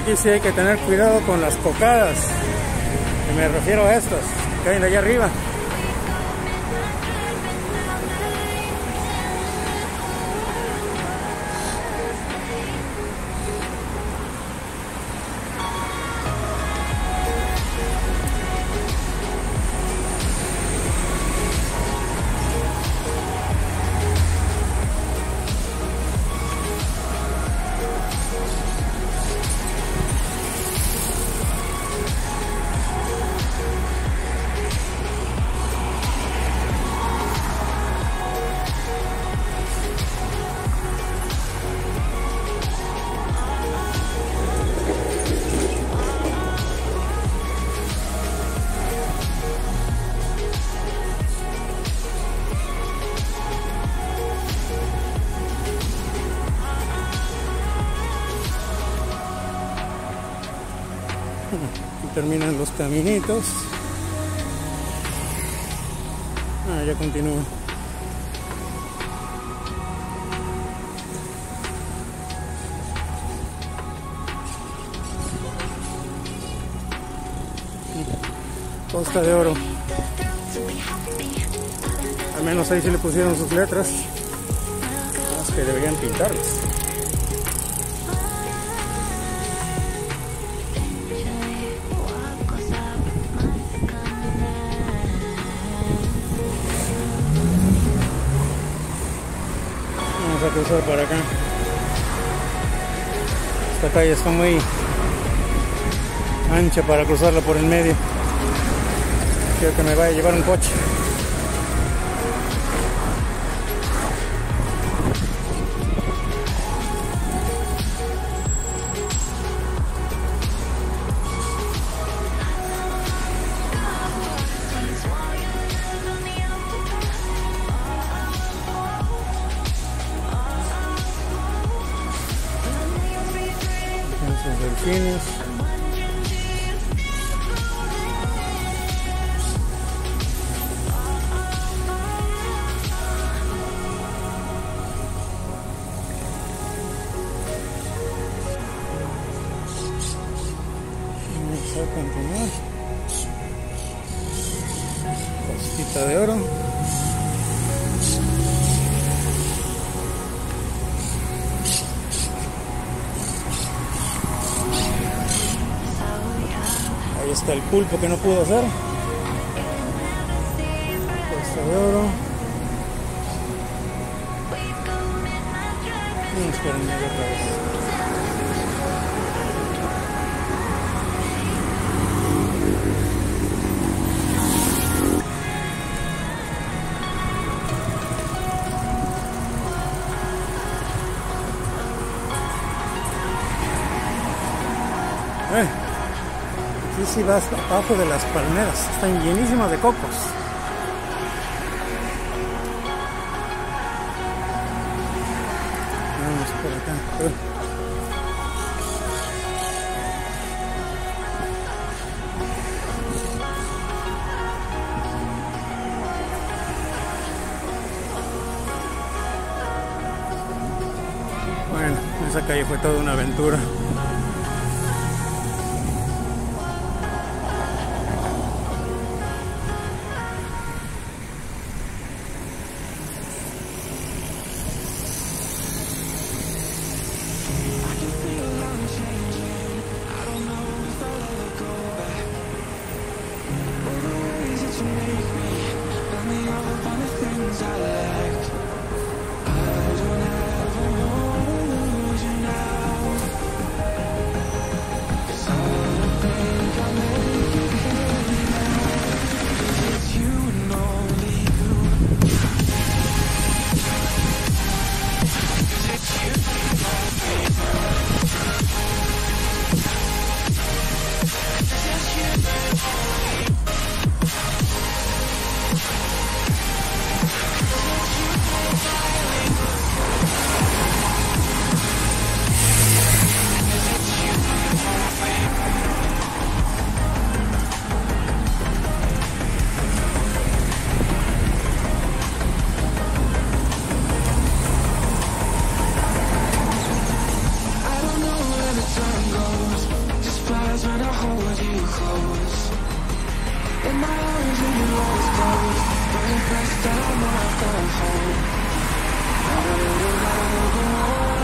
Aquí sí hay que tener cuidado con las cocadas. Y me refiero a estas que caen de allá arriba. Y terminan los caminitos. Ya continúa. Costa de Oro. Al menos ahí sí le pusieron sus letras. Más que deberían pintarlas. Vamos a cruzar para acá. Esta calle está muy ancha para cruzarla por el medio. Quiero que me vaya a llevar un coche. Esos delfines. Vamos a continuar. Costita de Oro. Ahí está el pulpo que no pudo hacer. Costa de Oro. Vamos por el medio otra vez. Sí, va hasta abajo de las palmeras, están llenísimas de cocos. Vamos por acá. Bueno, esa calle fue toda una aventura. siempre está más